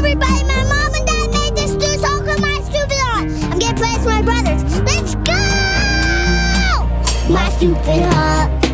everybody, my mom and dad made this stew, so I'll put my stupid on. I'm gonna play with my brothers. Let's go! My stupid heart.